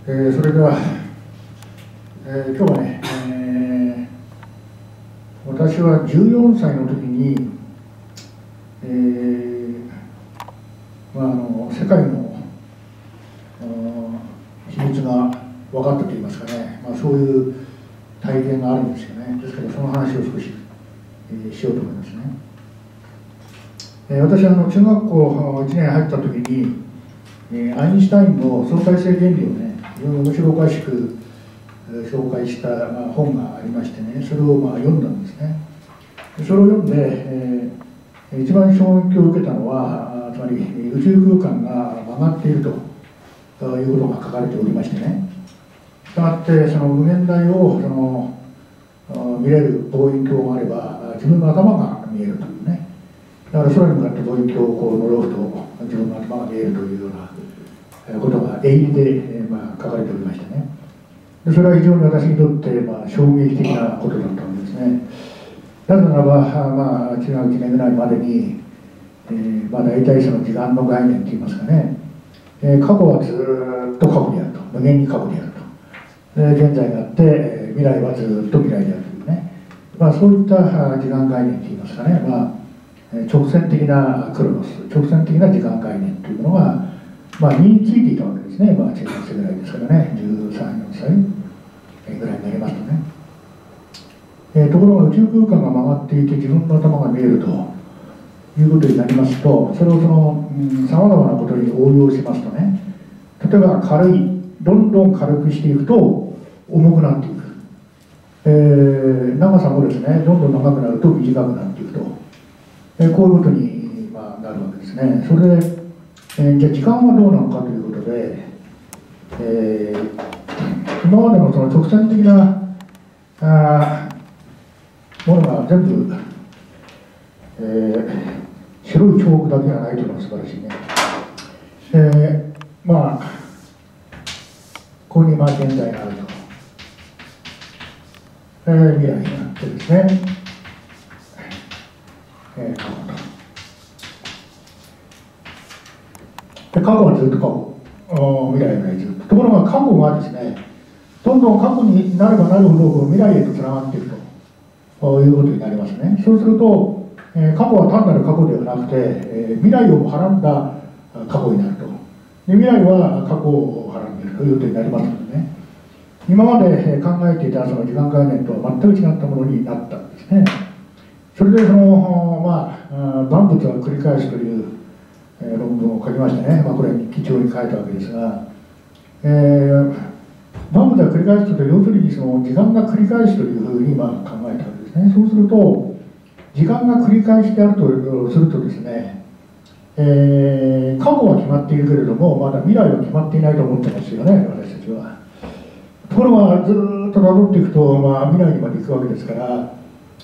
それでは、今日はね、私は14歳の時に、世界の秘密が分かったといいますかね、そういう体験があるんですよね。ですからその話を少し、しようと思いますね。私は中学校1年入った時に、アインシュタインの相対性原理をね、非常に面白おかしく紹介した本がありましてね、それを読んだんですね。それを読んで、一番衝撃を受けたのは、つまり宇宙空間が曲がっているということが書かれておりましてね、したがってその無限大を見れる望遠鏡があれば自分の頭が見えるというね、だから空に向かって望遠鏡を覗くと自分の頭が見えるというようなことが英字で書かれておりましてね、でそれは非常に私にとって衝撃的なことだったんですね。なぜならば、中学1年ぐらいまでに、大体その時間の概念といいますかね、過去はずっと過去であると、無限に過去であると、現在があって、未来はずっと未来であるというね、そういった時間概念といいますかね、直線的なクロノス、直線的な時間概念というものが、身についていたわけですね。中学生ぐらいですからね、13、14歳ぐらいになりますとね。ところが宇宙空間が曲がっていて自分の頭が見えるということになりますと、それをさまざまなことに応用しますとね、例えばどんどん軽くしていくと重くなっていく、長さもですね、どんどん長くなると短くなっていくと、こういうことになるわけですね。それで、じゃあ時間はどうなのかということで、今までのその直線的なものが全部、白いチョークだけがないというのが素晴らしいね。ここに現在があると、未来があってですね、過去と。過去はずっと過去、未来はずっと。ところが過去はですね、どんどん過去になればなるほど未来へとつながっていくということになりますね。そうすると、過去は単なる過去ではなくて、未来をはらんだ過去になると。で未来は過去をはらんでいるということになりますのでね、今まで考えていたその時間概念とは全く違ったものになったんですね。それで万物は繰り返すという論文を書きましてね、これに記帳に書いたわけですが、万物は繰り返すというと、要するにその時間が繰り返しというふうに考えたわけですね。そうすると、時間が繰り返しであるとするとですね、過去は決まっているけれども、まだ未来は決まっていないと思ってますよね、私たちは。ところが、ずっと辿っていくと、未来にまで行くわけですから、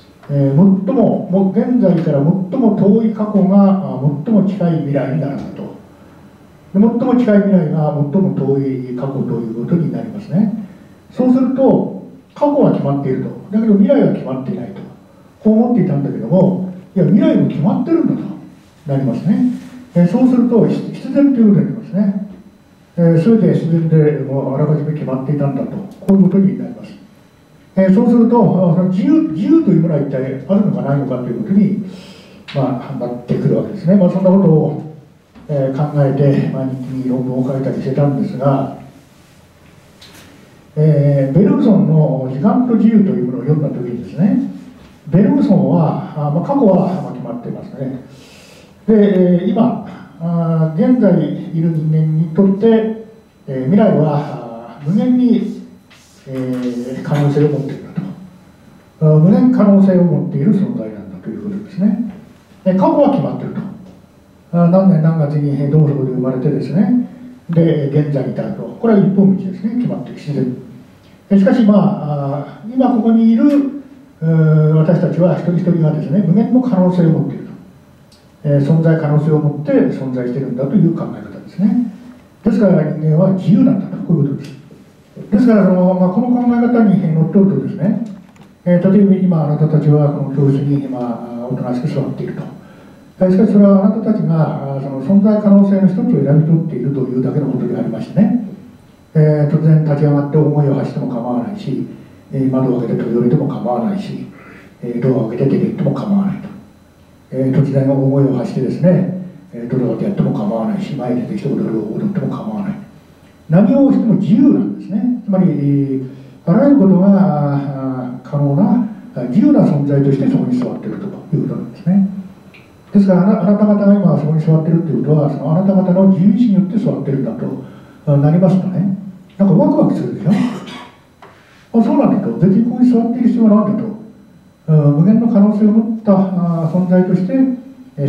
現在から最も遠い過去が最も近い未来になるんだと。最も近い未来が最も遠い過去ということになりますね。そうすると、過去は決まっていると。だけど未来は決まっていないと。こう思っていたんだけども、いや、未来も決まってるんだとなりますね。そうすると、必然ということになりますね。全て必然でもうあらかじめ決まっていたんだと、こういうことになります。そうすると、自由というものは一体あるのかないのかということに、なってくるわけですね。そんなことを、考えて、日記に論文を書いたりしてたんですが、ベルグソンの「時間と自由」というものを読んだ時にですね、ベルグソンは、過去は決まっていますね。で、今、現在いる人間にとって、未来は無限に可能性を持っていると、無限可能性を持っている存在なんだということですね。過去は決まっていると、何年何月にどうそこで生まれてですね、で現在に至ると、これは一本道ですね、決まっている自然。しかし今ここにいる私たちは一人一人がですね、無限の可能性を持っていると、存在可能性を持って存在しているんだという考え方ですね。ですから人間は自由なんだと、こういうことです。ですからこの考え方にのっとるとですね、例えば今あなたたちはこの教室におとなしく座っていると。しかしそれはあなたたちがその存在可能性の一つを選び取っているというだけのことでありましてね、 突然立ち上がって思いを発しても構わないし、窓を開けて飛び降りても構わないし、ドアを開けて出て行っても構わないと、突然思いを発してですね、どれだけやっても構わないし、前に出てきて踊っても構わない、何をしても自由なんですね。つまりあらゆることが可能な自由な存在としてそこに座っているということなんですね。ですからあなた方が今そこに座っているということは、そのあなた方の自由意志によって座っているんだとなりますとね、なんかワクワクするでしょ。そうなんだと、別にここに座っている必要はないんだと、無限の可能性を持った存在として、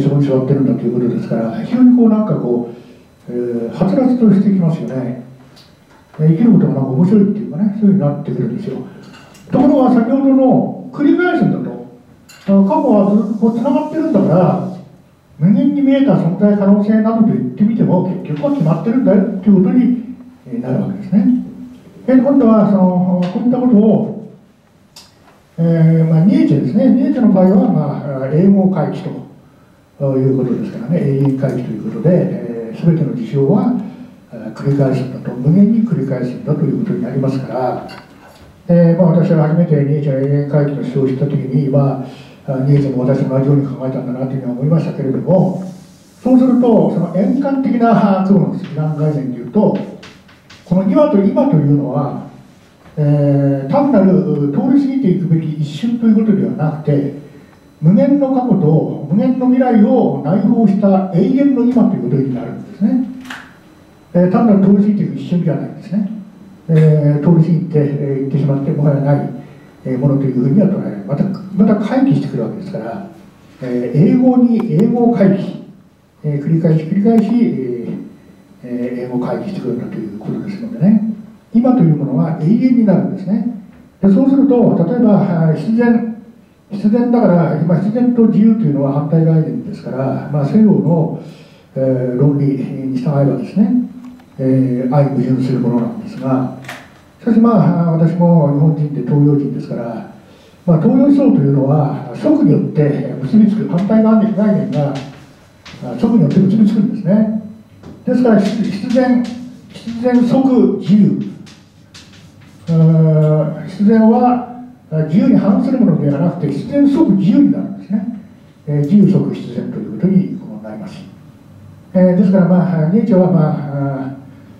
そこに座っているんだということですから、非常にこうなんかこう、はつらつとしてきますよね。生きることがなんか面白いっていうかね、そういうふうになってくるんですよ。ところが先ほどの繰り返すんだと、過去はずっとこうつながってるんだから、無限に見えた存在可能性などと言ってみても結局は決まってるんだよということになるわけですね。今度はこういったことを、ニーチェですね。ニーチェの場合は、永劫回帰ということですからね、永遠回帰ということで、全ての事象は繰り返すんだと、無限に繰り返すんだということになりますから、私は初めてニーチェの永遠回帰の主張を知ったときに、ニーチェも私も同じように考えたんだなというふうに思いましたけれども、そうすると、その円環的な空の時間概念でいうと、この今というのは、単なる通り過ぎていくべき一瞬ということではなくて、無限の過去と無限の未来を内包した永遠の今ということになるんですね。単なる通り過ぎていく一瞬ではないんですね。通り過ぎていってしまってもはやないものというふうには捉えられる。また回帰してくるわけですから、永劫回帰、繰り返し永劫回帰してくるんだということですのでね、今というものは永遠になるんですね。でそうすると、例えば必然だから、必然と自由というのは反対概念ですから、西洋の、論理に従えばですね、相矛盾するものなんですが、しかし私も日本人で東洋人ですから、東洋思想というのは即によって結びつく、反対概念が即によって結びつくんですね。ですから必然即自由、必然は自由に反するものではなくて必然即自由になるんですね。自由即必然ということになります。ですからニーチェは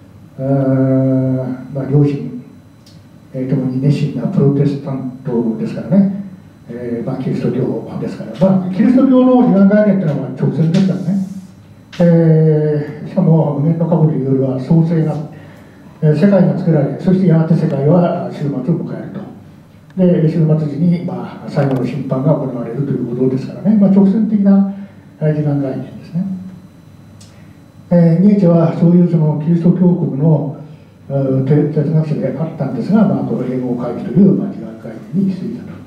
両親ともに熱心なプロテスタントですからね、キリスト教ですから、キリスト教の時間概念というのは直線ですからね、しかも無限の過去というよりは創生が、世界が作られ、そしてやがて世界は終末を迎えると。で終末時に、最後の審判が行われるということですからね、直線的な時間概念ですね。ニーチェはそういうそのキリスト教国の哲学者であったんですが、この永劫回帰という時間概念に気づいたと。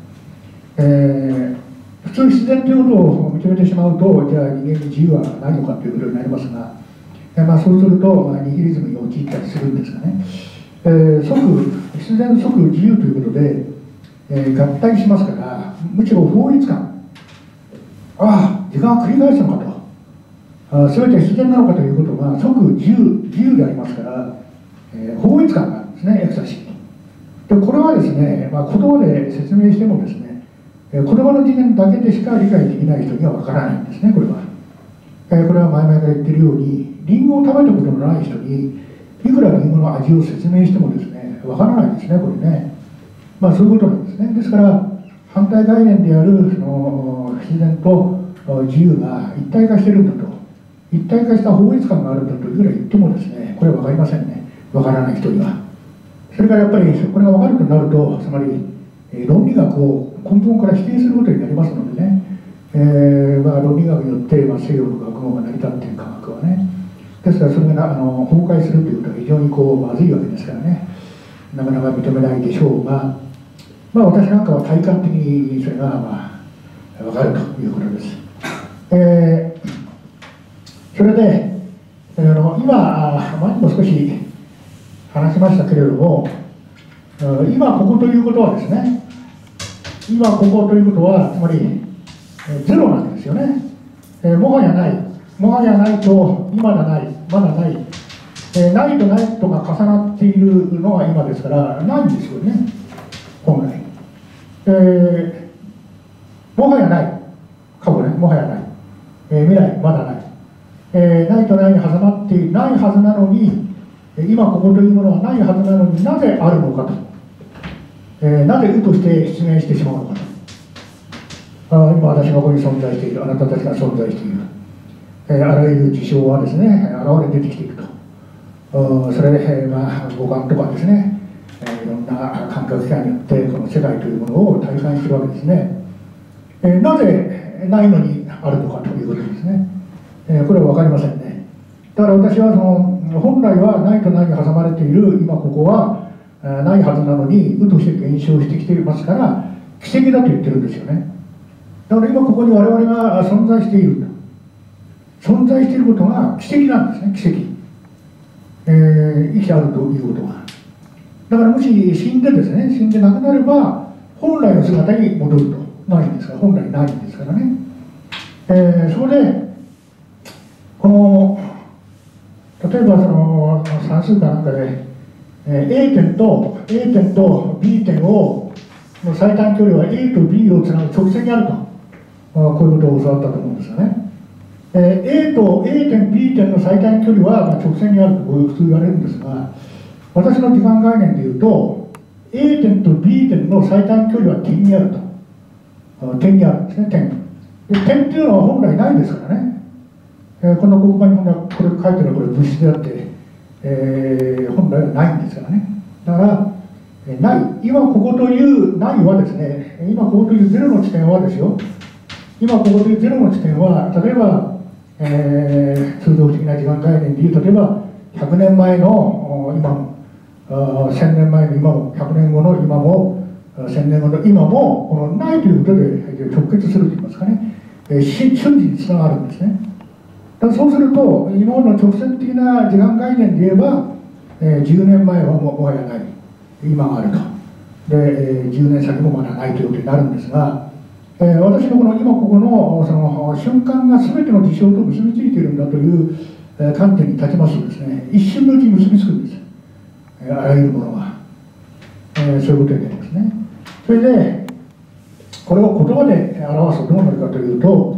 普通自然ということを認めてしまうと、じゃあ人間に自由はないのかということになりますが、そうするとニヒリズムに陥ったりするんですがね、必然即自由ということで、合体しますから、むしろ法律観、時間が繰り返すのかと、全て必然なのかということが即自由でありますから、法律観があるんですね、エクサシー。でこれはですね、言葉で説明してもですね、言葉の次元だけでしか理解できない人にはわからないんですね、これは。これは前々から言っているように、リンゴを食べたことのない人にいくらリンゴの味を説明してもですね、わからないですね、これね。そういうことなんですね。ですから反対概念であるその自然と自由が一体化しているんだと、一体化した法律観があるんだといくら言ってもですね、これは分かりませんね、分からない人には。それからやっぱりこれが分かるとなると、つまり論理学を根本から否定することになりますのでね、論理学によって西洋の学問が成り立っている科学はね、ですからそれが崩壊するということは非常にまずいわけですからね、なかなか認めないでしょうが、私なんかは体感的にそれが分かるということです。それで今前にも少し話しましたけれども、今ここということはですね、今ここということはつまりゼロなんですよね。もはやないと今だない、まだない、ないとないとが重なっているるのが今ですからないんですよね、本来。もはやない、過去ね、もはやない、未来まだない、ないとないに挟まってないはずなのに、今ここというものはないはずなのになぜあるのかと、なぜうとして出現してしまうのかと、今私がここに存在している、あなたたちが存在している、あらゆる事象はですね、現れ出てきていくと、それで、五感とかですね、いろんな感覚器官によってこの世界というものを体感しているわけですね。なぜないのにあるのかということですね。これは分かりませんね。だから私はその本来はないとないに挟まれている今ここはないはずなのにうとして減少してきていますから奇跡だと言ってるんですよね。だから今ここに我々が存在している、存在していることが奇跡なんですね、奇跡。生きてあるということが。だからもし死んでですね、死んでなくなれば本来の姿に戻ると。ないんですから、本来ないんですからね。それでこの例えばその算数かなんかで、A 点と B 点の最短距離は A と B をつなぐ直線にあると、こういうことを教わったと思うんですよね。A 点 B 点の最短距離は直線にあるとこう普通言われるんですが、私の時間概念でいうと A 点と B 点の最短距離は点にあると。点にあるんですね、点。で点っていうのは本来ないですからね。この黒板にこれ書いてるのはこれ物質であって、本来はないんですからね。だからない、今ここというないはですね、今ここというゼロの地点はですよ、今ここというゼロの地点は例えば、通常的な時間概念でいう、例えば100年前の今も1000年前の今も100年後の今も1000年後の今もこのないということで直結するといいますかね、瞬時につながるんですね。だからそうすると今の直線的な時間概念で言えば、10年前はもはやない、今があると。で、10年先もまだないということになるんですが、私のこの今ここのその瞬間が全ての事象と結びついているんだという観点に立ちますとですね、一瞬のうちに結びつくんです、あらゆるものが、そういうことになりますね。それでこれを言葉で表すとどうなるかというと、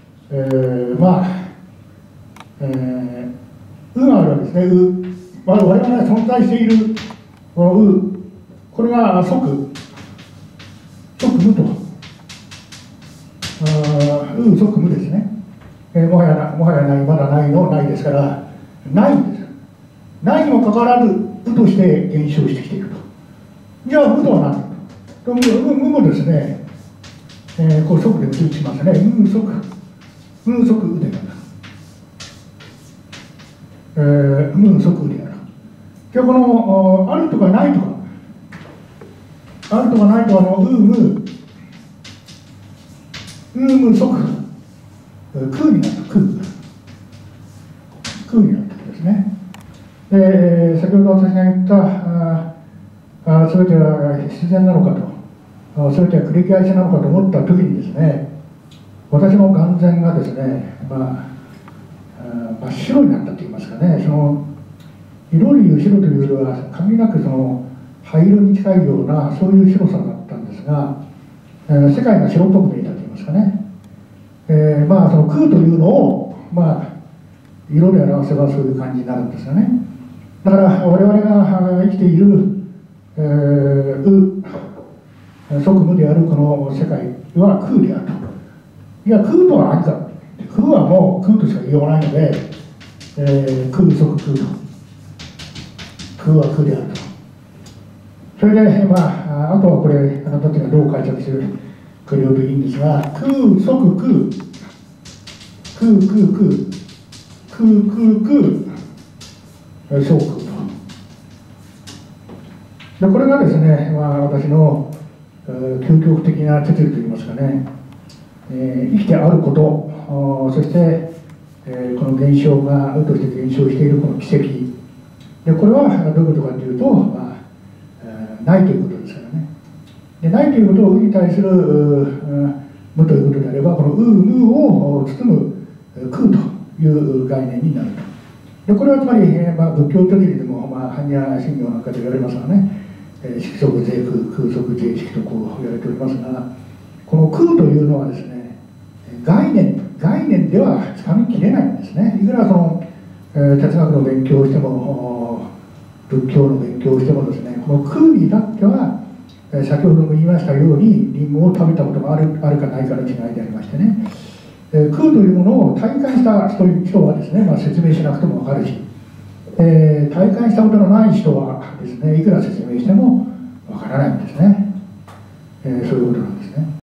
があるわけですね。我々が存在しているこのこれが即無と即無ですね。もはやない、まだないのないですからないんです。ないにもかかわらず無として減少してきていると。じゃあ無とは何だと。無もですね、こう即で移しますね。無即無である。無即である。じゃあこのあるとかないとか、あるとかないとかの無即空になった、空になったんですね。で、先ほど私が言った全ては必然なのかと、全ては繰り返しなのかと思った時にですね、私の眼前がですね、真っ白になったといいますかね、その色でいう白というよりは限りなくその灰色に近いようなそういう白さだったんですが、世界が白っぽく見えたといいますかね、その空というのを色で表せばそういう感じになるんですよね。だから我々が生きている即無であるこの世界は空であると。いや、空とは何か、空はもう空としか言いようがないので、空即空と、空は空であると。それで、あとはこれあなたたちがどう解釈してくれようといいんですが、空即空、空小空と。でこれがですね、私の究極的な哲理といいますかね、生きてあること、そして、この現象がうとして現象しているこの奇跡で、これはどういうことかというと、ないということですからね。でないということをに対する無ということであれば、この無を包む空という概念になると。 でこれはつまり、仏教的にでも、般若心経なんかで言われますがね、色即是空、空即是色とこう言われておりますが、この空というのはですね、概念ではつかみきれないんですね。いくらその、哲学の勉強をしても仏教の勉強をしてもですね、この空に至っては、先ほども言いましたようにリンゴを食べたことがあるかないかの違いでありましてね、空というものを体感した人はですね、説明しなくても分かるし、体感したことのない人はですね、いくら説明しても分からないんですね、そういうことなんですね。